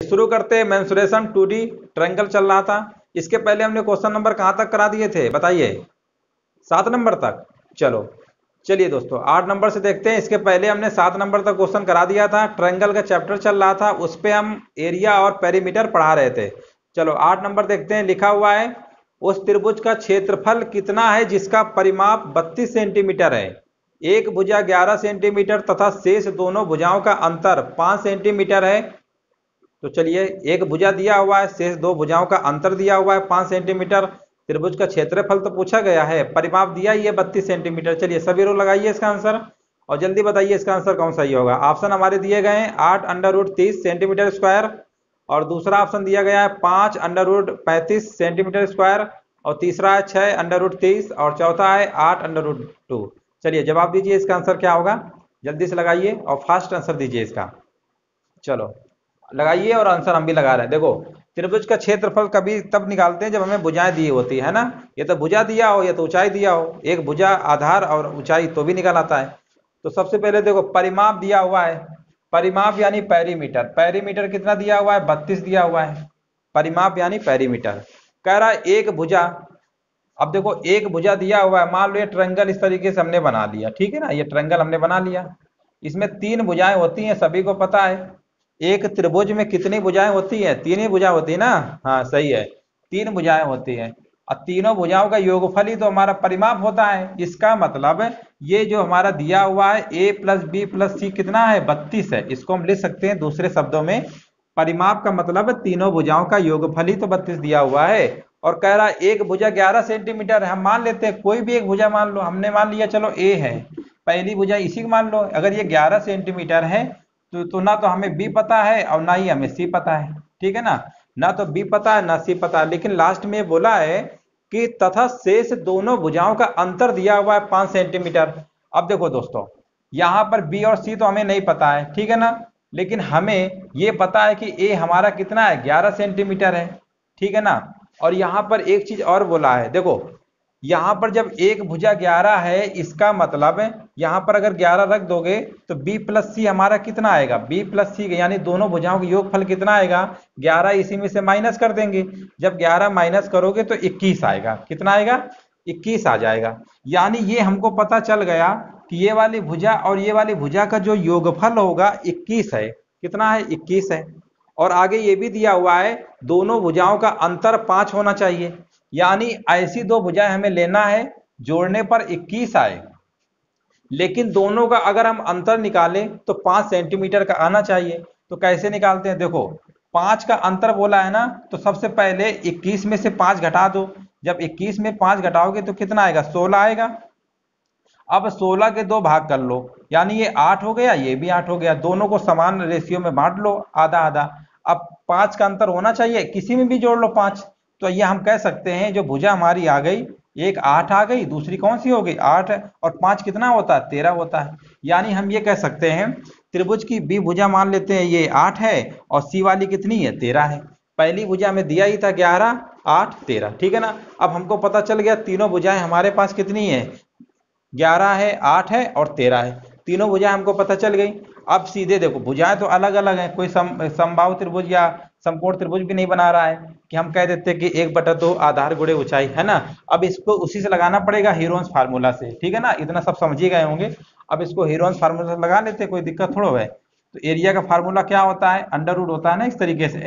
शुरू करते हैं। मेंसुरेशन 2D ट्रायंगल चल रहा था। इसके पहले हमने क्वेश्चन नंबर कहाँ तक करा दिए थे बताइए? 7 नंबर तक। चलो चलिए दोस्तों 8 नंबर से देखते हैं। इसके पहले हमने 7 नंबर तक क्वेश्चन करा दिया था। ट्रायंगल का चैप्टर चल रहा था, उस पर हम एरिया और पेरीमीटर पढ़ा रहे थे। चलो 8 नंबर देखते हैं। लिखा हुआ है उस त्रिभुज का क्षेत्रफल कितना है जिसका परिमाप 32 सेंटीमीटर है। एक भुजा 11 सेंटीमीटर तथा शेष दोनों भुजाओं का अंतर 5 सेंटीमीटर है। तो चलिए एक भुजा दिया हुआ है, शेष दो भुजाओं का अंतर दिया हुआ है 5 सेंटीमीटर। त्रिभुज का क्षेत्रफल तो पूछा गया है, परिमाप दिया ही है 32 सेंटीमीटर। चलिए सभी लोग लगाइए इसका आंसर और जल्दी बताइए इसका आंसर कौन सही होगा। ऑप्शन हमारे दिए गए हैं 8√30 सेंटीमीटर स्क्वायर, और दूसरा ऑप्शन दिया गया है 5√35 सेंटीमीटर स्क्वायर, और तीसरा है 6√30, और चौथा है 8√2। चलिए जवाब दीजिए इसका आंसर क्या होगा, जल्दी से लगाइए और फास्ट आंसर दीजिए इसका। चलो लगाइए और आंसर हम भी लगा रहे हैं। देखो त्रिभुज का क्षेत्रफल कभी तब निकालते हैं जब हमें भुजाएं दी होती है ना। ये तो भुजा दिया हो या तो ऊंचाई दिया हो, एक भुजा आधार और ऊंचाई तो भी निकल आता है। तो सबसे पहले देखो परिमाप दिया हुआ है, परिमाप यानी पेरीमीटर। पेरीमीटर कितना दिया हुआ है? 32 दिया हुआ है। परिमाप यानी पेरीमीटर। कह रहा है एक भुजा। अब देखो एक भुजा दिया हुआ है, मान लो ये ट्रायंगल इस तरीके से हमने बना लिया, ठीक है ना, ये ट्रायंगल हमने बना लिया। इसमें 3 भुजाएं होती हैं, सभी को पता है। एक त्रिभुज में कितनी भुजाएं होती हैं? 3 ही भुजा होती है ना। हाँ सही है, 3 भुजाएं होती हैं, और तीनों भुजाओं का योगफल ही तो हमारा परिमाप होता है। इसका मतलब ये जो हमारा दिया हुआ है a + b + c कितना है? 32 है। इसको हम लिख सकते हैं दूसरे शब्दों में, परिमाप का मतलब तीनों भुजाओं का योगफल ही तो 32 दिया हुआ है। और कह रहा है एक भुजा 11 सेंटीमीटर है। हम मान लेते हैं कोई भी एक भुजा मान लो, हमने मान लिया चलो a है, पहली भुजा इसी को मान लो। अगर ये 11 सेंटीमीटर है तो ना तो हमें b पता है और ना ही हमें c पता है, ठीक है ना तो b पता है ना c पता है। लेकिन लास्ट में बोला है कि तथा शेष दोनों भुजाओं का अंतर दिया हुआ है 5 सेंटीमीटर। अब देखो दोस्तों यहां पर b और c तो हमें नहीं पता है, ठीक है ना, लेकिन हमें ये पता है कि a हमारा कितना है? 11 सेंटीमीटर है, ठीक है ना। और यहां पर एक चीज और बोला है, देखो यहां पर जब एक भुजा 11 है, इसका मतलब यहां पर अगर 11 रख दोगे तो b + c हमारा कितना आएगा? b + c यानी दोनों भुजाओं का योगफल कितना आएगा? 11 इसी में से माइनस कर देंगे। जब 11 माइनस करोगे तो 21 आएगा। कितना आएगा? 21 आ जाएगा। यानी ये हमको पता चल गया कि ये वाली भुजा और ये वाली भुजा का जो योगफल होगा 21 है। कितना है? 21 है। और आगे ये भी दिया हुआ है दोनों भुजाओं का अंतर 5 होना चाहिए। यानी ऐसी दो भुजाएं हमें लेना है जोड़ने पर 21 आए, लेकिन दोनों का अगर हम अंतर निकालें तो 5 सेंटीमीटर का आना चाहिए। तो कैसे निकालते हैं? देखो 5 का अंतर बोला है ना, तो सबसे पहले 21 में से 5 घटा दो। जब 21 में 5 घटाओगे तो कितना आएगा? 16 आएगा। अब 16 के 2 भाग कर लो, यानी ये 8 हो गया, ये भी 8 हो गया। दोनों को समान रेशियो में बांट लो, आधा आधा। अब 5 का अंतर होना चाहिए, किसी में भी जोड़ लो 5। तो ये हम कह सकते हैं जो भुजा हमारी आ गई, एक 8 आ गई, दूसरी कौन सी हो गई? 8, और 5 कितना होता है? 13 होता है। यानी हम ये कह सकते हैं त्रिभुज की बी भुजा मान लेते हैं ये 8 है, और सी वाली कितनी है? 13 है। पहली भुजा में दिया ही था 11, 8, 13, ठीक है ना। अब हमको पता चल गया तीनों भुजाएं हमारे पास कितनी है? 11 है, 8 है और 13 है। तीनों भुजाएं हमको पता चल गई। अब सीधे देखो भुजाएं तो अलग अलग हैं, कोई समबाहु त्रिभुज या समकोण त्रिभुज भी नहीं बना रहा है कि हम कह देते कि 1/2 आधार गुणे ऊंचाई, है ना। अब इसको उसी से लगाना पड़ेगा हीरोन्स फार्मूला से, ठीक है ना। इतना सब समझ ही गए होंगे। अब इसको हीरोन्स फार्मूला से लगा लेते, कोई दिक्कत थोड़ा है। तो एरिया का फार्मूला क्या होता है? अंडर रूट होता है ना, इस तरीके से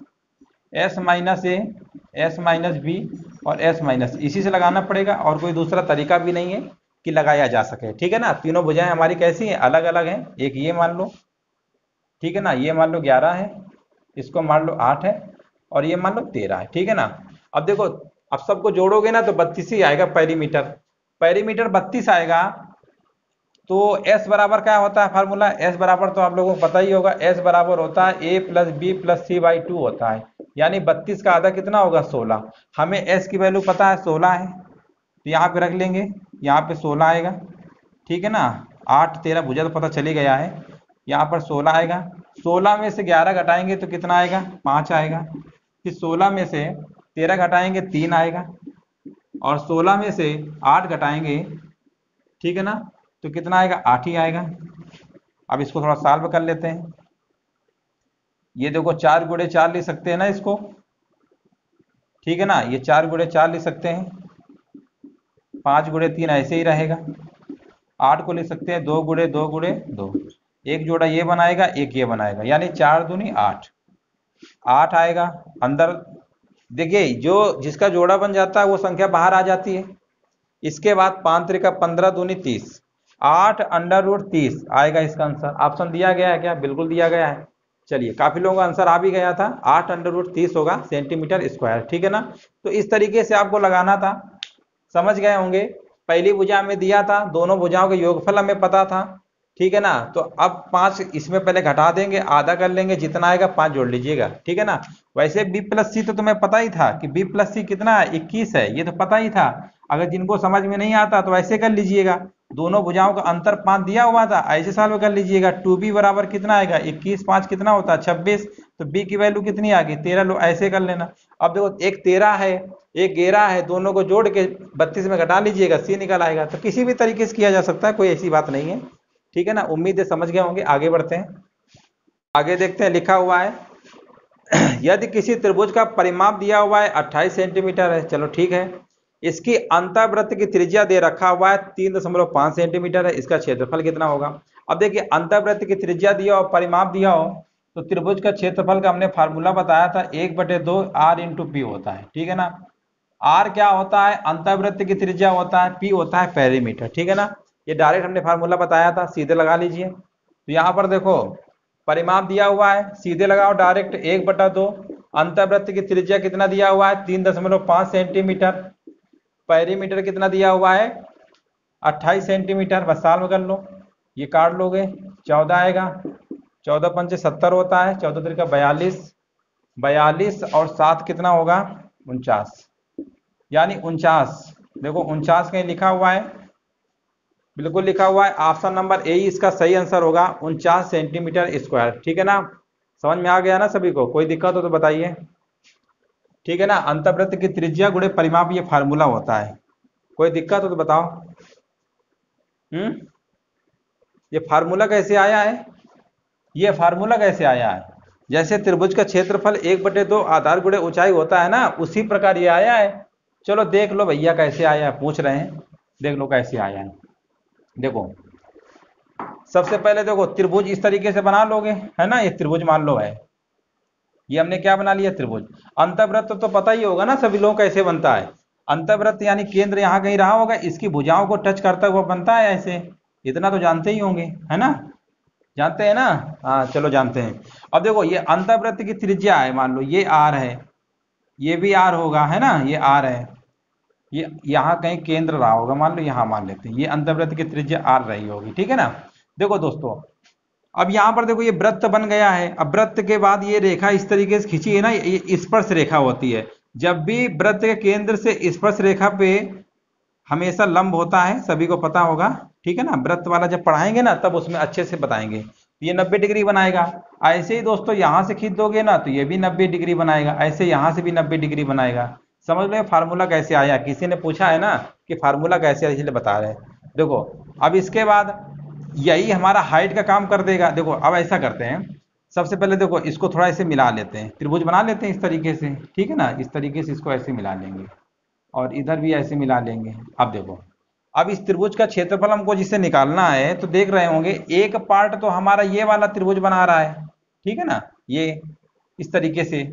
S - A, S - B और S - इसी से लगाना पड़ेगा, और कोई दूसरा तरीका भी नहीं है कि लगाया जा सके, ठीक है ना। तीनों भुजाएं हमारी कैसी हैं? अलग अलग हैं। एक ये मान लो, ठीक है ना, ये मान लो 11 है, इसको मान लो 8 है, और ये मान लो 13 है, ठीक है ना। अब देखो अब सबको जोड़ोगे ना तो 32 ही आएगा पेरीमीटर। पेरीमीटर 32 आएगा। तो S बराबर क्या होता है फार्मूला? S बराबर तो आप लोगों को पता ही होगा, S बराबर होता है a + b + c/2 होता है। यानी 32 का आधा कितना होगा? 16। हमें S की वैल्यू पता है 16 है, तो यहाँ पे रख लेंगे, यहाँ पे 16 आएगा, ठीक है ना। 8, 13 भुजा तो पता चली गया है, यहाँ पर 16 आएगा। 16 में से 11 घटाएंगे तो कितना आएगा? 5 आएगा। फिर 16 में से 13 घटाएंगे 3 आएगा, और 16 में से 8 घटाएंगे, ठीक है ना, तो कितना आएगा? 8 ही आएगा। अब इसको थोड़ा सॉल्व कर लेते हैं। ये देखो 4 गुणे 4 ले सकते हैं ना इसको, ठीक है ना, ये 4 गुणे 4 ले सकते हैं, 5 गुणे 3 ऐसे ही रहेगा, 8 को ले सकते हैं 2 गुणे 2 गुणे 2, एक जोड़ा ये बनाएगा एक ये बनाएगा, यानी 4 दूनी 8, 8 आएगा अंदर। देखिए जो जिसका जोड़ा बन जाता है वो संख्या बाहर आ जाती है। इसके बाद 5 त्रिका 15 दूनी 30, 8 अंडर रूट 30 आएगा इसका आंसर। ऑप्शन दिया गया है क्या? बिल्कुल दिया गया है। चलिए काफी लोगों का आंसर आ भी गया था, 8 अंडर रूट 30 होगा सेंटीमीटर स्क्वायर, ठीक है ना। तो इस तरीके से आपको लगाना था, समझ गए होंगे। पहली भुजा में दिया था, दोनों भुजाओं के योगफल हमें पता था, ठीक है ना। तो अब 5 इसमें पहले घटा देंगे, आधा कर लेंगे, जितना आएगा 5 जोड़ लीजिएगा, ठीक है ना। वैसे b प्लस सी तो तुम्हें पता ही था कि b प्लस सी कितना है, 21 है, ये तो पता ही था। अगर जिनको समझ में नहीं आता तो ऐसे कर लीजिएगा, दोनों भुजाओं का अंतर 5 दिया हुआ था, ऐसे सॉल्व कर लीजिएगा। 2b बराबर कितना आएगा, 21 5 कितना होता है 26, तो b की वैल्यू कितनी आ गई 13 लो, ऐसे कर लेना। अब देखो एक 13 है एक 11 है, दोनों को जोड़ के 32 में घटा लीजिएगा, c निकल आएगा। तो किसी भी तरीके से किया जा सकता है, कोई ऐसी बात नहीं है, ठीक है ना। उम्मीद है समझ गए होंगे। आगे बढ़ते हैं, आगे देखते हैं। लिखा हुआ है यदि किसी त्रिभुज का परिमाप दिया हुआ है 28 सेंटीमीटर है, चलो ठीक है। इसकी अंतःवृत्त की त्रिज्या दे रखा हुआ है 3.5 सेंटीमीटर है, इसका क्षेत्रफल कितना होगा। अब देखिए अंतःवृत्त की त्रिज्या दिया और परिमाप दिया हो तो त्रिभुज का क्षेत्रफल का हमने फार्मूला बताया था, 1/2 r इंटू पी होता है, ठीक है ना। r क्या होता है, अंतःवृत्त की त्रिज्या होता है, p होता है पेरीमीटर, ठीक है ना। ये डायरेक्ट हमने फार्मूला बताया था, सीधे लगा लीजिए। तो यहाँ पर देखो परिमाप दिया हुआ है, सीधे लगाओ डायरेक्ट, 1/2। अंतःवृत्त की त्रिज्या कितना दिया हुआ है 3.5 सेंटीमीटर, पेरीमीटर कितना दिया हुआ है 28 सेंटीमीटर, बस सॉल्व कर लो। ये काट लोगे 14 आएगा, 14 पंचे 70 होता है, 14 त्रिका 42, 42 और 7 कितना होगा 49, यानी 49। देखो 49 कहीं लिखा हुआ है, बिल्कुल लिखा हुआ है, ऑप्शन नंबर ए ही इसका सही आंसर होगा, 49 सेंटीमीटर स्क्वायर, ठीक है ना। समझ में आ गया ना सभी को, कोई दिक्कत हो तो बताइए, ठीक है ना। अंतःवृत्त की त्रिज्या गुणे परिमाप ये फार्मूला होता है, कोई दिक्कत हो तो बताओ। ये फार्मूला कैसे आया है, ये फार्मूला कैसे आया है, जैसे त्रिभुज का क्षेत्रफल 1/2 आधार गुणे ऊंचाई होता है ना, उसी प्रकार ये आया है। चलो देख लो भैया कैसे आया है, पूछ रहे हैं, देख लो कैसे आया है। देखो सबसे पहले देखो त्रिभुज इस तरीके से बना लोगे, है ना। ये त्रिभुज मान लो है, ये हमने क्या बना लिया त्रिभुज। अंतःवृत्त तो पता ही होगा ना सभी लोगों कैसे बनता है, अंतःवृत्त यानी केंद्र यहाँ कहीं रहा होगा, इसकी भुजाओं को टच करता हुआ बनता है ऐसे, इतना तो जानते ही होंगे, है ना, जानते हैं ना। हाँ चलो जानते हैं। अब देखो ये अंतःवृत्त की त्रिज्या है, मान लो ये आर है, ये भी आर होगा, है ना, ये आर है, ये यहाँ कहीं केंद्र रहा होगा, मान लो यहाँ मान लेते हैं, ये अंतःवृत्त की त्रिज्या आर रही होगी, ठीक है ना। देखो दोस्तों अब यहाँ पर देखो ये वृत्त बन गया है, अब वृत्त के बाद ये रेखा इस तरीके से खींची है ना, ये स्पर्श रेखा होती है। जब भी वृत्त के केंद्र से स्पर्श रेखा पे हमेशा लंब होता है, सभी को पता होगा, ठीक है ना। वृत्त वाला जब पढ़ाएंगे ना तब उसमें अच्छे से बताएंगे। तो ये 90 डिग्री बनाएगा। ऐसे ही दोस्तों यहाँ से खींच दोगे ना तो ये भी 90 डिग्री बनाएगा, ऐसे यहाँ से भी 90 डिग्री बनाएगा। समझ लो फार्मूला कैसे आया, किसी ने पूछा है ना कि फार्मूला कैसे आया, इसलिए बता रहे हैं। देखो अब इसके बाद यही हमारा हाइट का काम कर देगा। देखो अब ऐसा करते हैं, सबसे पहले देखो इसको थोड़ा ऐसे मिला लेते हैं, त्रिभुज बना लेते हैं इस तरीके से, ठीक है ना। इस तरीके से इसको ऐसे मिला लेंगे और इधर भी ऐसे मिला लेंगे। अब देखो अब इस त्रिभुज का क्षेत्रफल हमको जिसे निकालना है, तो देख रहे होंगे एक पार्ट तो हमारा ये वाला त्रिभुज बना रहा है, ठीक है ना। ये इस तरीके से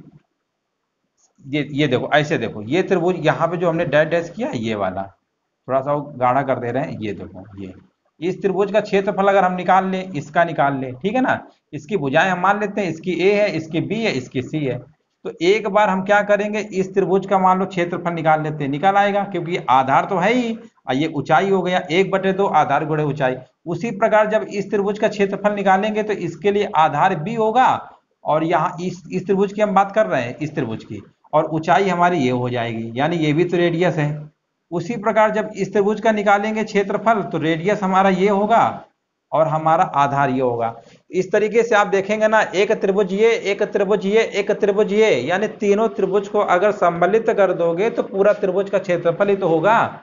ये देखो ऐसे, देखो ये त्रिभुज यहाँ पे जो हमने डैश डैश किया ये वाला, थोड़ा सा गाढ़ा कर दे रहे हैं, ये देखो ये इस त्रिभुज का क्षेत्रफल अगर हम निकाल लें, इसका निकाल लें, ठीक है ना। इसकी भुजाएं हम मान लेते हैं, इसकी ए है, इसकी बी है, इसकी सी है। तो एक बार हम क्या करेंगे, इस त्रिभुज का मान लो क्षेत्रफल निकाल लेते हैं, निकल आएगा, क्योंकि ये आधार तो है ही, ये ऊंचाई हो गया 1/2 आधार गुणे ऊंचाई। उसी प्रकार जब इस त्रिभुज का क्षेत्रफल निकालेंगे तो इसके लिए आधार बी होगा, और यहाँ इस त्रिभुज की हम बात कर रहे हैं, इस त्रिभुज की, और ऊंचाई हमारी ये हो जाएगी, यानी ये भी तो रेडियस है। उसी प्रकार जब इस त्रिभुज का निकालेंगे क्षेत्रफल तो रेडियस हमारा ये होगा और हमारा आधार ये होगा। इस तरीके से आप देखेंगे ना, एक त्रिभुज ये, एक त्रिभुज ये, एक त्रिभुज ये, यानी तीनों त्रिभुज को अगर सम्मिलित कर दोगे तो पूरा त्रिभुज का क्षेत्रफल ही तो होगा,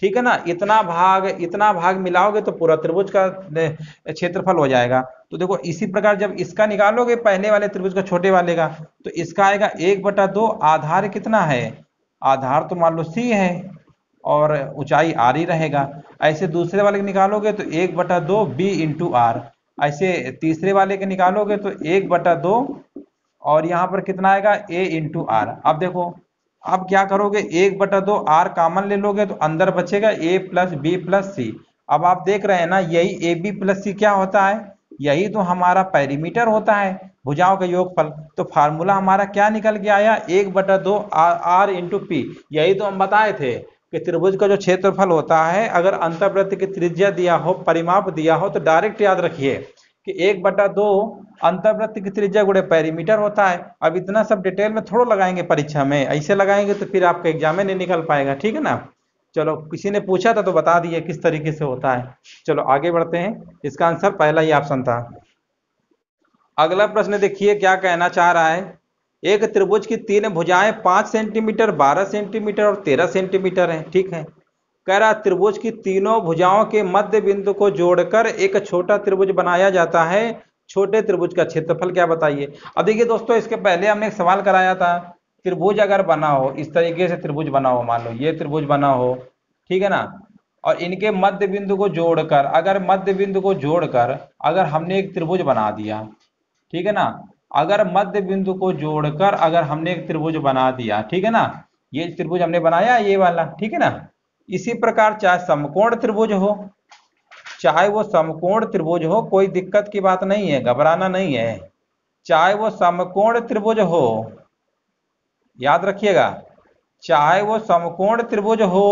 ठीक है ना। इतना भाग मिलाओगे तो पूरा त्रिभुज का क्षेत्रफल हो जाएगा। तो देखो इसी प्रकार जब इसका निकालोगे पहले वाले त्रिभुज का छोटे वाले का, तो इसका आएगा 1/2। आधार कितना है, आधार तो मान लो सी है और ऊंचाई आर ही रहेगा। ऐसे दूसरे वाले के निकालोगे तो 1/2 बी इंटू आर। ऐसे तीसरे वाले के निकालोगे तो 1/2 और यहाँ पर कितना आएगा ए इंटू आर। अब देखो अब क्या करोगे, 1/2 आर कॉमन ले लोगे तो अंदर बचेगा A plus B plus C. अब आप देख रहे हैं ना, यही ए बी प्लस सी क्या होता है, यही तो हमारा पेरीमीटर होता है, भुजाओं का योगफल। तो फार्मूला हमारा क्या निकल के आया, 1/2 आर इंटू पी। यही तो हम बताए थे कि त्रिभुज का जो क्षेत्रफल होता है, अगर अंतःवृत्त की त्रिज्या दिया हो, परिमाप दिया हो, तो डायरेक्ट याद रखिए कि 1/2 अंतःवृत्त की त्रिज्या गुणे पेरीमीटर होता है। अब इतना सब डिटेल में थोड़ा लगाएंगे परीक्षा में, ऐसे लगाएंगे तो फिर आपका एग्जाम में नहीं निकल पाएगा, ठीक है ना। चलो किसी ने पूछा था तो बता दिए किस तरीके से होता है। चलो आगे बढ़ते हैं, इसका आंसर पहला ही ऑप्शन था। अगला प्रश्न देखिए क्या कहना चाह रहा है। एक त्रिभुज की 3 भुजाएं 5 सेंटीमीटर, 12 सेंटीमीटर और 13 सेंटीमीटर है, ठीक है। कह रहा त्रिभुज की तीनों भुजाओं के मध्य बिंदु को जोड़कर एक छोटा त्रिभुज बनाया जाता है, छोटे त्रिभुज का क्षेत्रफल क्या बताइए। अब देखिए दोस्तों, इसके पहले हमने एक सवाल कराया था, त्रिभुज अगर बना हो, इस तरीके से त्रिभुज बना हो, मान लो ये त्रिभुज बना हो, ठीक है ना, और इनके मध्य बिंदु को जोड़कर, अगर मध्य बिंदु को जोड़कर अगर हमने एक त्रिभुज बना दिया, ठीक है ना, अगर मध्य बिंदु को जोड़कर अगर हमने एक त्रिभुज बना दिया, ठीक है ना, ये त्रिभुज हमने बनाया ये वाला, ठीक है ना। इसी प्रकार चाहे समकोण त्रिभुज हो, चाहे वो समकोण त्रिभुज हो, कोई दिक्कत की बात नहीं है, घबराना नहीं है। चाहे वो समकोण त्रिभुज हो, याद रखिएगा, चाहे वो समकोण त्रिभुज हो,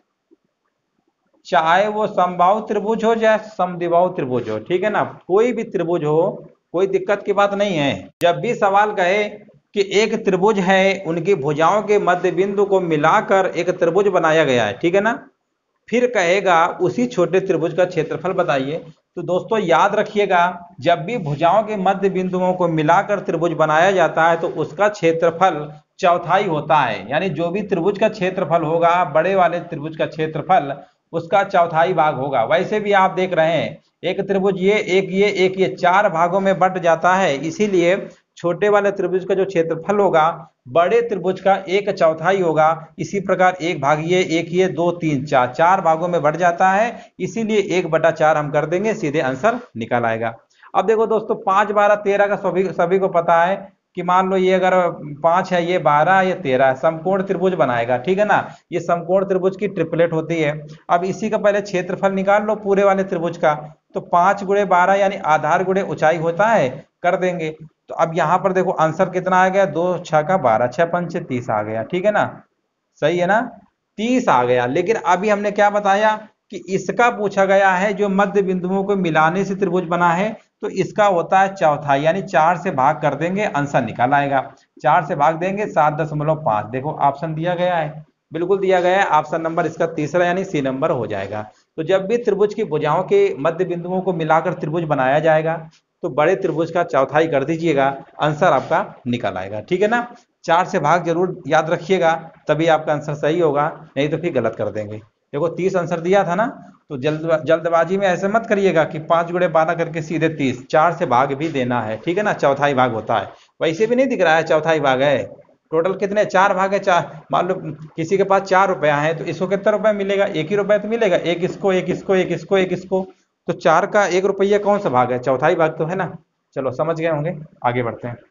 चाहे वो समबाहु त्रिभुज हो, चाहे समद्विबाहु त्रिभुज हो, ठीक है ना, कोई भी त्रिभुज हो, कोई दिक्कत की बात नहीं है। जब भी सवाल कहे कि एक त्रिभुज है, उनकी भुजाओं के मध्य बिंदु को मिलाकर एक त्रिभुज बनाया गया है, ठीक है ना, फिर कहेगा उसी छोटे त्रिभुज का क्षेत्रफल बताइए। तो दोस्तों याद रखिएगा, जब भी भुजाओं के मध्य बिंदुओं को मिलाकर त्रिभुज बनाया जाता है तो उसका क्षेत्रफल चौथाई होता है। यानी जो भी त्रिभुज का क्षेत्रफल होगा, बड़े वाले त्रिभुज का क्षेत्रफल उसका चौथाई भाग होगा। वैसे भी आप देख रहे हैं एक त्रिभुज ये, एक ये 4 भागों में बंट जाता है, इसीलिए छोटे वाले त्रिभुज का जो क्षेत्रफल होगा बड़े त्रिभुज का 1/4 होगा। इसी प्रकार एक भाग ये 2 3 4 4 भागों में बढ़ जाता है, इसीलिए 1/4 हम कर देंगे, सीधे आंसर निकल आएगा। अब देखो दोस्तों 5 12 13 का सभी को पता है कि मान लो ये अगर 5 है, ये 12 है, ये 13 है, समकोण त्रिभुज बनाएगा, ठीक है ना। ये समकोण त्रिभुज की ट्रिपलेट होती है। अब इसी का पहले क्षेत्रफल निकाल लो पूरे वाले त्रिभुज का, तो 5 × 12 यानी आधार गुणे ऊंचाई होता है, कर देंगे। तो अब यहाँ पर देखो आंसर कितना आ गया, 2 6 का 12, 6 5 30 आ गया, ठीक है ना, सही है ना, 30 आ गया। लेकिन अभी हमने क्या बताया कि इसका पूछा गया है जो मध्य बिंदुओं को मिलाने से त्रिभुज बना है, तो इसका होता है चौथाई, यानी 4 से भाग कर देंगे, आंसर निकल आएगा। 4 से भाग देंगे 7.5, देखो ऑप्शन दिया गया है, बिल्कुल दिया गया है, ऑप्शन नंबर इसका तीसरा यानी सी नंबर हो जाएगा। तो जब भी त्रिभुज की भुजाओं के मध्य बिंदुओं को मिलाकर त्रिभुज बनाया जाएगा तो बड़े त्रिभुज का चौथाई कर दीजिएगा, आंसर आपका निकल आएगा, ठीक है ना। 4 से भाग जरूर याद रखिएगा, तभी आपका आंसर सही होगा, नहीं तो फिर गलत कर देंगे। देखो 30 आंसर दिया था ना, तो जल्दबाजी में ऐसे मत करिएगा कि 5 × 12 करके सीधे 30, 4 से भाग भी देना है, ठीक है ना, चौथाई भाग होता है। वैसे भी नहीं दिख रहा है चौथाई भाग है, टोटल कितने 4 भाग है, 4, मान लो किसी के पास 4 रुपया है तो इसको कितना रुपया मिलेगा, 1 ही रुपया तो मिलेगा, एक इसको एक इसको एक इसको एक इसको, तो 4 का 1 रुपया कौन सा भाग है, चौथाई भाग तो है ना। चलो समझ गए होंगे, आगे बढ़ते हैं।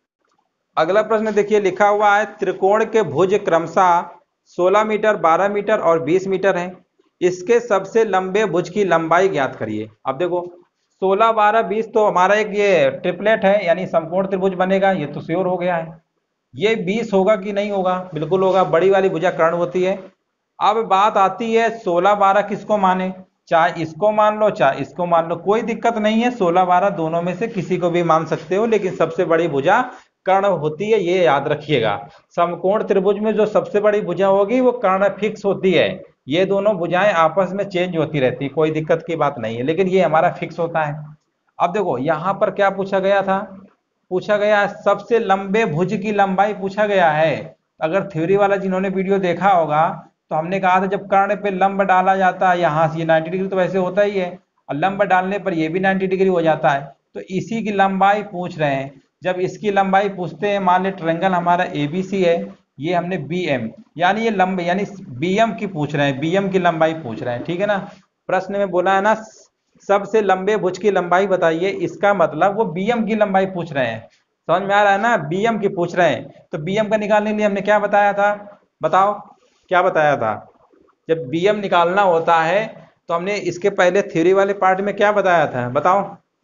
अगला प्रश्न देखिए लिखा हुआ है, त्रिकोण के भुज क्रमशः 16 मीटर, 12 मीटर और 20 मीटर है, इसके सबसे लंबे भुज की लंबाई ज्ञात करिए। अब देखो 16 12 20 तो हमारा एक ये ट्रिपलेट है, यानी समकोण त्रिभुज बनेगा, ये तो श्योर हो गया है। ये 20 होगा कि नहीं होगा, बिल्कुल होगा, बड़ी वाली भुजा कर्ण होती है। अब बात आती है 16 12 किसको माने, चाहे इसको मान लो चाहे इसको मान लो, कोई दिक्कत नहीं है, 16 12 दोनों में से किसी को भी मान सकते हो, लेकिन सबसे बड़ी भुजा कर्ण होती है, ये याद रखिएगा। समकोण त्रिभुज में जो सबसे बड़ी भुजा होगी वो कर्ण फिक्स होती है, ये दोनों भुजाएं आपस में चेंज होती रहती, कोई दिक्कत की बात नहीं है, लेकिन ये हमारा फिक्स होता है। अब देखो यहां पर क्या पूछा गया था, पूछा गया है सबसे लंबे भुज की लंबाई पूछा गया है। अगर थ्योरी वाला जिन्होंने वीडियो देखा होगा तो हमने कहा था जब कर्ण पे लंब डाला जाता है यहाँ से, ये 90 डिग्री तो वैसे होता ही है, और लंब डालने पर ये भी 90 डिग्री हो जाता है। तो इसी की लंबाई पूछ रहे हैं। जब इसकी लंबाई पूछते हैं, मान ले ट्रायंगल हमारा एबीसी है, ये हमने बीएम, यानी ये लंब यानी बीएम की पूछ रहे हैं, बीएम की लंबाई पूछ रहे हैं, ठीक है ना। प्रश्न में बोला है ना सबसे लंबे भुज की लंबाई बताइए, इसका मतलब वो बीएम की लंबाई पूछ रहे हैं। समझ में आ रहा है ना, बीएम की पूछ रहे हैं। तो बीएम का निकालने के लिए हमने क्या बताया था, बताओ क्या बताया था। जब बीएम निकालना होता है तो हमने इसके पहले थ्योरी वाले पार्ट में क्या बताया था, बताओ।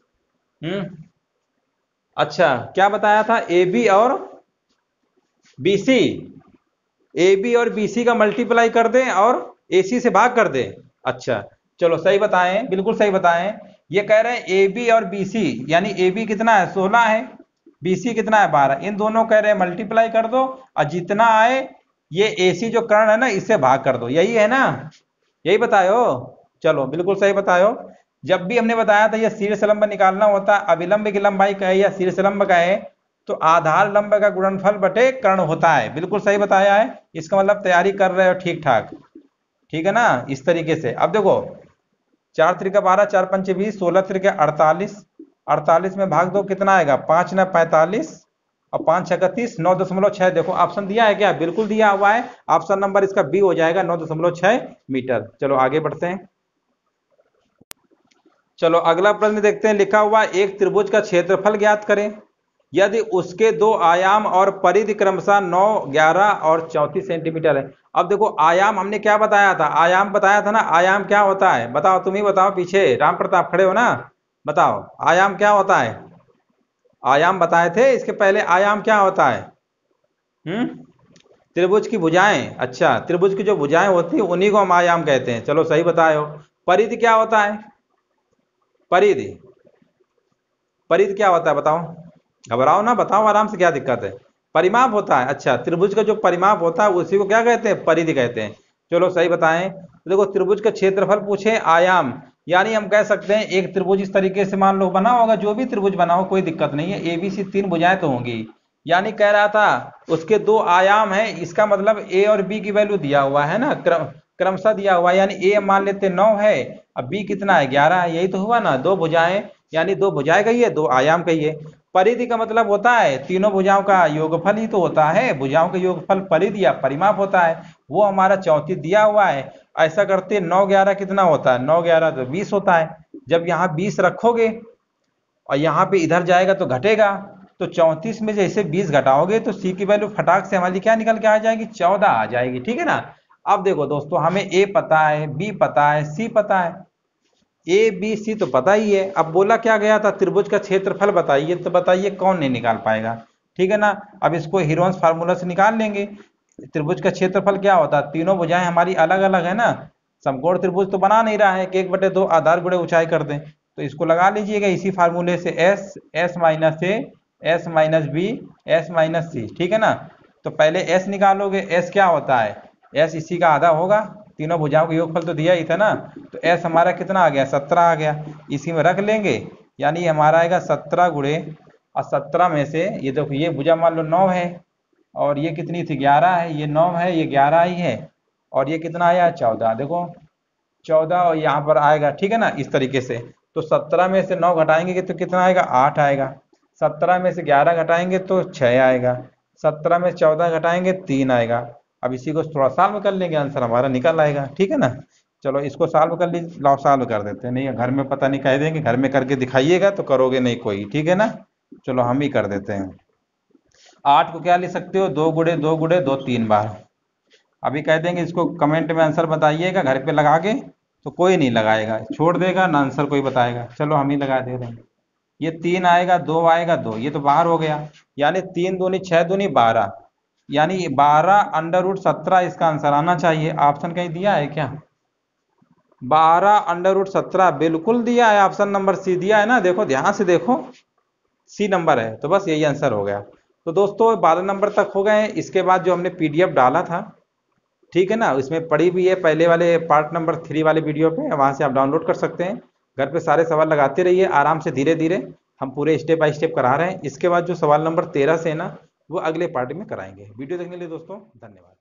अच्छा, क्या बताया था, ए बी और बीसी, ए बी और बीसी का मल्टीप्लाई कर दें और एसी से भाग कर दें। अच्छा चलो सही बताएं, बिल्कुल सही बताएं। ये कह रहे हैं ए बी और बीसी, यानी ए बी कितना है 16 है, बीसी कितना है 12, इन दोनों कह रहे हैं मल्टीप्लाई कर दो और जितना आए ये एसी जो कर्ण है ना इससे भाग कर दो, यही है ना, यही बतायो। चलो बिल्कुल सही बतायो। जब भी हमने बताया था ये शीर्ष लंब निकालना होता है, अविलंब की लंबाई कहे या शीर्ष लंब कहे, तो आधार लंब का गुणनफल बटे कर्ण होता है, बिल्कुल सही बताया है। इसका मतलब तैयारी कर रहे हो ठीक ठाक, ठीक है ना, इस तरीके से। अब देखो 4 त्रिका 12, 4 पंचे 20, 16 त्रिका 48, 48 में भाग दो कितना आएगा, 5 न 45 और 5 6 30, 9.6। देखो ऑप्शन दिया है क्या, बिल्कुल दिया हुआ है, ऑप्शन नंबर इसका बी हो जाएगा 9.6 मीटर। चलो आगे बढ़ते हैं। चलो अगला प्रश्न देखते हैं, लिखा हुआ एक त्रिभुज का क्षेत्रफल ज्ञात करें यदि उसके दो आयाम और परिधि क्रमशः 9, 11 और 34 सेंटीमीटर है। अब देखो आयाम हमने क्या बताया था, आयाम बताया था ना, आयाम क्या होता है बताओ, तुम ही बताओ, पीछे राम प्रताप खड़े हो ना, बताओ आयाम क्या होता है। आयाम बताए थे इसके पहले, आयाम क्या होता है, त्रिभुज की भुजाएं। अच्छा, त्रिभुज की जो भुजाएं होती है उन्हीं को हम आयाम कहते हैं। चलो सही बताए हो। परिधि क्या होता है, परिधि, परिधि क्या होता है बताओ, घबराओ ना, बताओ आराम से, क्या दिक्कत है। परिमाप होता है। अच्छा, त्रिभुज का जो परिमाप होता है उसी को क्या कहते हैं, परिधि कहते हैं। चलो सही बताएं। तो देखो त्रिभुज का क्षेत्रफल पूछे, आयाम, यानी हम कह सकते हैं एक त्रिभुज इस तरीके से मान लो बना होगा, जो भी त्रिभुज बना हो कोई दिक्कत नहीं है, एबीसी 3 भुजाएं तो होंगी, यानी कह रहा था उसके 2 आयाम है, इसका मतलब ए और बी की वैल्यू दिया हुआ है ना, क्रमशः दिया हुआ है, यानी ए मान लेते 9 है, अब बी कितना है 11 है, यही तो हुआ ना, 2 भुजाएं, यानी 2 भुजाएं कहिए 2 आयाम कहिए। परिधि का मतलब होता है तीनों भुजाओं का योगफल ही तो होता है, भुजाओं का योगफल परिधि या परिमाप होता है, वो हमारा 34 दिया हुआ है। ऐसा करते 9 11 कितना होता है, 9 11 तो 20 होता है। जब यहाँ 20 रखोगे और यहाँ पे इधर जाएगा तो घटेगा, तो 34 में जैसे 20 घटाओगे तो सी की वैल्यू फटाक से हमारी क्या निकल के आ जाएगी, 14 आ जाएगी, ठीक है ना। अब देखो दोस्तों हमें ए पता है, बी पता है, सी पता है, ए बी सी तो पता ही है। अब बोला क्या गया था, त्रिभुज का क्षेत्रफल बताइए, तो बताइए कौन नहीं निकाल पाएगा, ठीक है ना। अब इसको हीरोन्स फार्मूला से निकाल लेंगे। त्रिभुज का क्षेत्रफल क्या होता है, तीनों भुजाएं हमारी अलग अलग है ना, समकोण त्रिभुज तो बना नहीं रहा है कि 1/2 आधार गुणे ऊंचाई कर दें, तो इसको लगा लीजिएगा इसी फार्मूले से, S, S minus A, S minus B, S minus C, ठीक है ना। तो पहले एस निकालोगे, एस क्या होता है, एस इसी का आधा होगा, तीनों भुजाओं का योगफल तो दिया ही था ना, तो एस हमारा कितना आ गया 17 आ गया, इसी में रख लेंगे, यानी हमारा आएगा 17 गुणे, और 17 में से ये देखो ये भुजा मान लो 9 है, और ये कितनी थी 11 है, ये 9 है ये 11 ही है, और ये कितना आया 14, देखो 14 और यहाँ पर आएगा, ठीक है ना, इस तरीके से। तो 17 में से 9 घटाएंगे तो कितना आएगा 8 आएगा, 17 में से 11 घटाएंगे तो 6 आएगा, 17 में 14 घटाएंगे 3 आएगा। अब इसी को थोड़ा सॉल्व कर लेंगे, आंसर हमारा निकल आएगा, ठीक है ना। चलो इसको सॉल्व कर लीजिए, लाओ सॉल्व कर देते हैं, नहीं घर में पता नहीं कह देंगे, घर में करके दिखाइएगा तो करोगे नहीं कोई, ठीक है ना। चलो हम ही कर देते हैं। 8 को क्या लिख सकते हो, 2 गुणे 2 गुणे 2 3 बार। अभी कह देंगे इसको कमेंट में आंसर बताइएगा घर पे लगा के, तो कोई नहीं लगाएगा, छोड़ देगा ना आंसर कोई बताएगा। चलो हम ही लगा दे रहे हैं। ये 3 आएगा, 2 आएगा, 2 ये तो बाहर हो गया, यानी 3 दूनी 6 दूनी 12, यानी 12√17 इसका आंसर आना चाहिए। ऑप्शन कहीं दिया है क्या, 12√17 बिल्कुल दिया है, ऑप्शन नंबर सी दिया है ना, देखो ध्यान से देखो, सी नंबर है, तो बस यही आंसर हो गया। तो दोस्तों 12 नंबर तक हो गए। इसके बाद जो हमने पीडीएफ डाला था, ठीक है ना, इसमें पड़ी भी है पहले वाले पार्ट नंबर 3 वाले वीडियो पे, वहां से आप डाउनलोड कर सकते हैं। घर पे सारे सवाल लगाते रहिए आराम से, धीरे धीरे हम पूरे स्टेप बाय स्टेप करा रहे हैं। इसके बाद जो सवाल नंबर 13 से है ना, वो अगले पार्ट में कराएंगे। वीडियो देखने के लिए दोस्तों धन्यवाद।